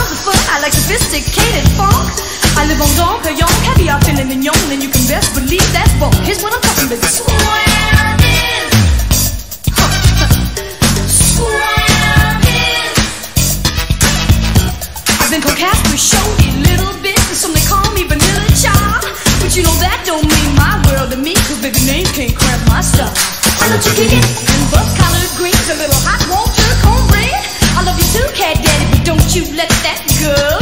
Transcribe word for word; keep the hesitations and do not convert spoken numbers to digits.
tons of fun. I like sophisticated funk. I live on Don Quixote, caviar, filet mignon, and you can best believe that's funk. Here's what I'm talking about. Swaggin', swaggin'. I've been coquette with showy little bit, and some they call me Vanilla Child. But you know that don't mean my world to me, cause baby name can't cramp my style. I love you kickin' and buff collard greens, a little hot water cornbread. I love you too, cat daddy, but don't you let that go.